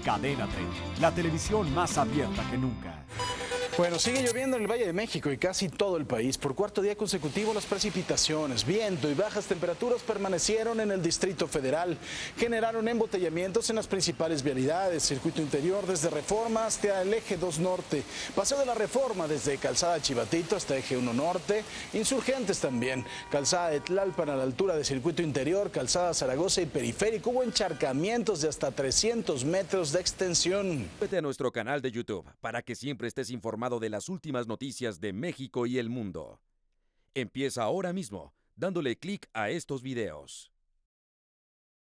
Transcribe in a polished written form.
Cadena 30, la televisión más abierta que nunca. Bueno, sigue lloviendo en el Valle de México y casi todo el país. Por cuarto día consecutivo, las precipitaciones, viento y bajas temperaturas permanecieron en el Distrito Federal. Generaron embotellamientos en las principales vialidades, circuito interior desde Reforma hasta el eje 2 Norte, Paseo de la Reforma desde Calzada Chivatito hasta eje 1 Norte, Insurgentes también, Calzada de Tlalpan a la altura de circuito interior, Calzada Zaragoza y Periférico. Hubo encharcamientos de hasta 300 metros de extensión. Vete a nuestro canal de YouTube para que siempre estés informado de las últimas noticias de México y el mundo. Empieza ahora mismo dándole clic a estos videos.